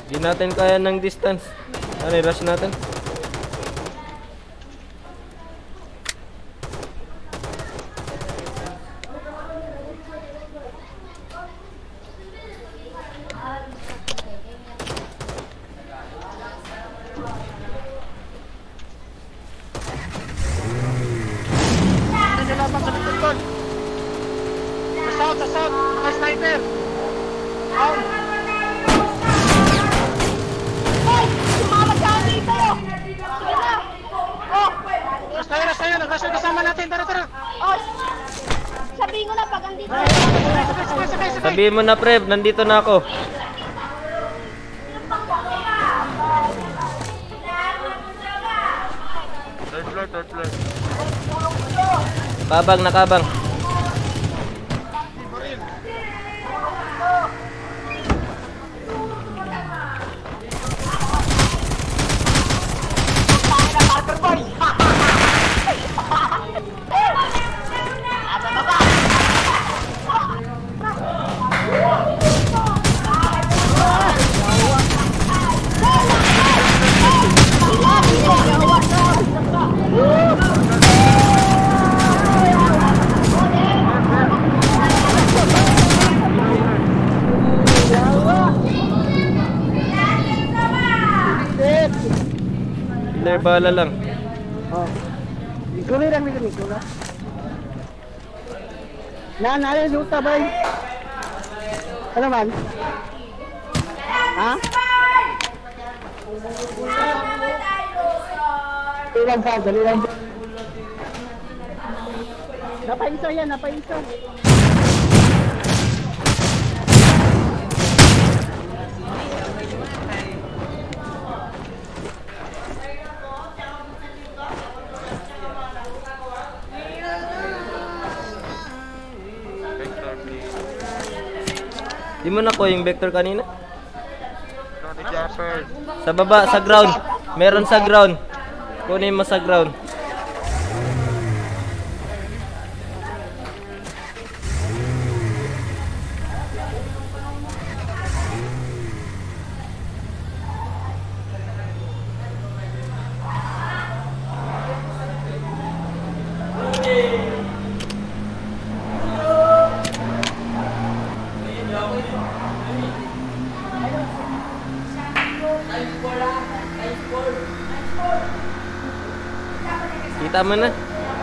Di natin kaya ng distance. Ano, i-rush natin? Sa south, mga sniper. Down. Hoy! Sumamag ka dito! Sige na! Oh! Rasta yun. Nag-rush kasama natin. Tara. Oh! Sabihin ko na pag andito. Sabay. Sabihin mo na, pre, nandito na ako. Third floor. Kabang, nakabang. Hitler, bahala lang. Oh. Ikuloy lang. Nana, luta ba? Ano man? Ha? Dali lang. Napaisa yan. Di mo nakuha yung vector kanina? Sa baba, sa ground. Meron sa ground. Kunin mo sa ground. Kita mo na.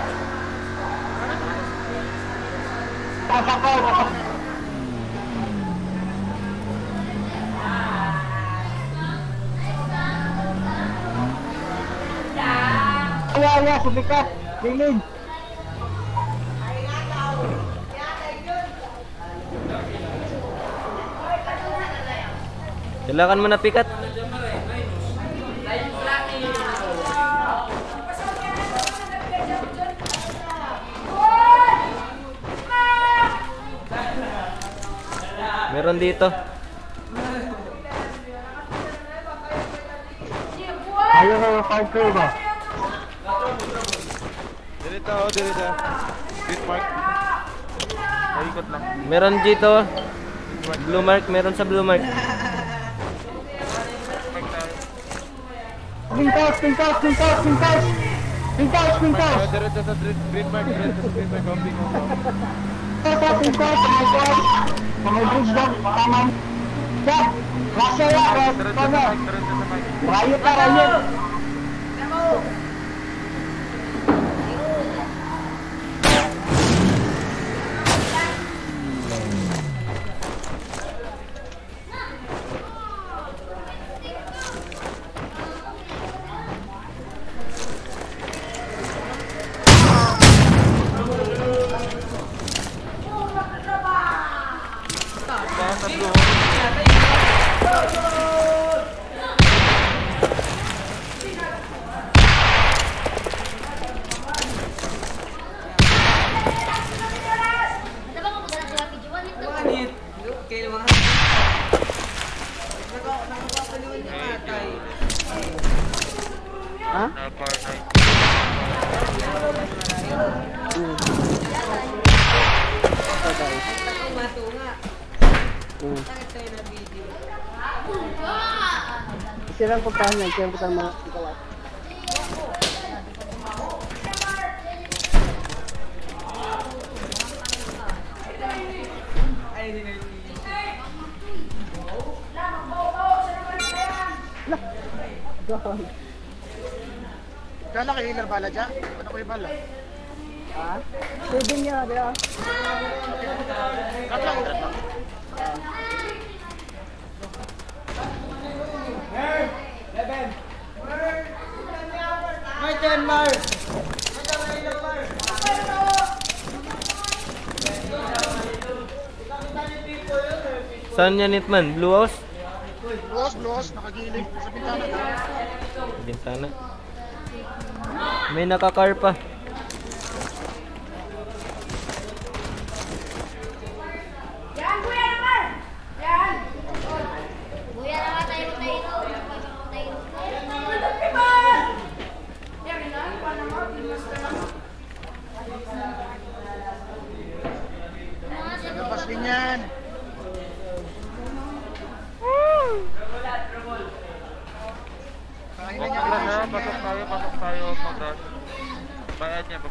Wala, sumikat. Lilin. Kailangan mo na pikat. Meron dito. Ayaw na yung five crew ba? Dirita. Green mark. Ikot lang. Meron dito. Blue mark, meron sa blue mark. Pintas. Dirita sa green mark. Bombing. Pintas. Mga bridge down. Tamang. Dad. Rasya ya. Rayo. Ha? Matunga. Bakit tayo na video? Sirang puntahan yan, sirang puntahan mga ikaw. Kala kayo healer bala dyan? Ano ko yung bala? Ha? Pwede niya, di ba? Cut lang. Saan yan, Hitman? Blue house? Close, nakagilid sa bintana. Bintana. May nakakar pa. Kuya naman tayo tayo. Labas din yan. Kain na niya. Pasok tayo, mag-rush. Babayad niya.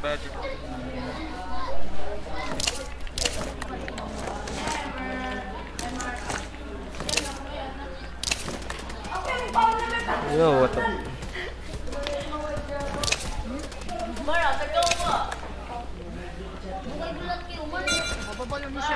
Yo, what the... Mababa yung isa.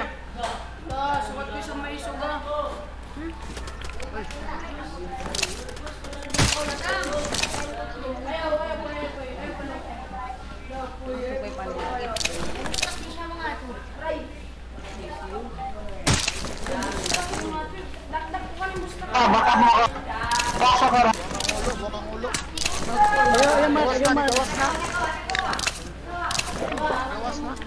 Baka mo ka. Baka ka. Mukhang ulo. Ayaw, Gawas na. Mark. Gawas na.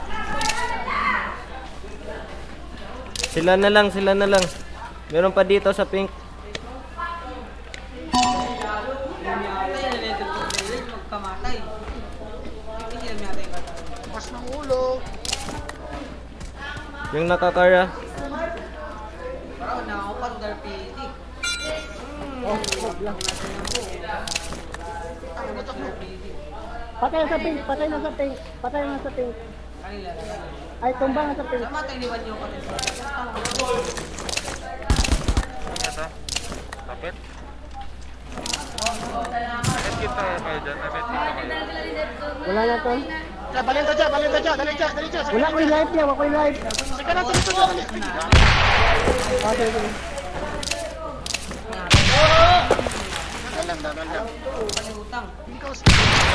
Sila na lang. Meron pa dito sa pink. Gawas ng ulo. Yung nakakara. Patay na sa pink. Ay, tumbang na sa pink. Ito. Tapit. Medkit tayo kayo dyan. Medkit tayo. Wala na to. Balin ka dyan. Dali dyan. Wala ko yung live niya, wala ko yung live. Sige na, tuloy. Okay. Dagal lang. Ikaw sa...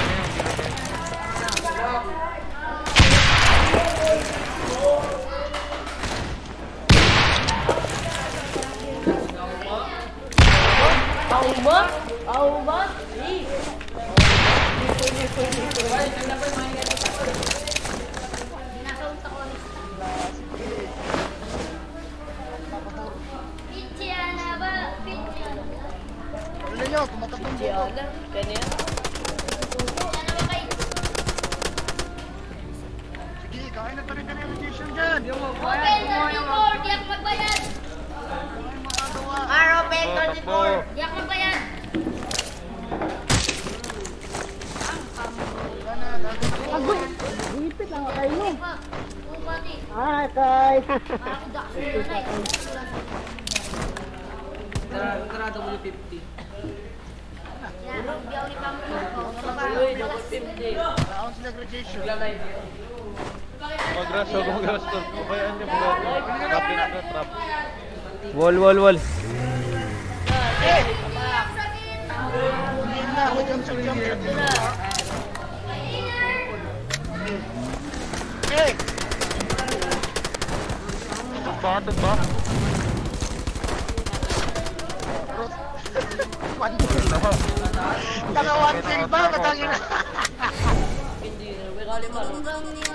Ulit nyo, tumatakbong buko. Sige, kain na pa rin ka ng radiation dyan. Open 34, di ako magbayad. Open 34. Di ako magbayad. Agoy! Ipit lang kayo mo. Upati. Ah, kay. Ako daksin na eh. Entrada mo 50. Yan, biyaw ni Pamo. Taon sila graduation. Mag-rush. Pabayaan niyo. Trap din ako. Trap. Wall. Hindi na, jump. Hey! Batod ba? One kill. Tanga one kill ba? Matangin na. Hindi, may kali mo. Hanggang niya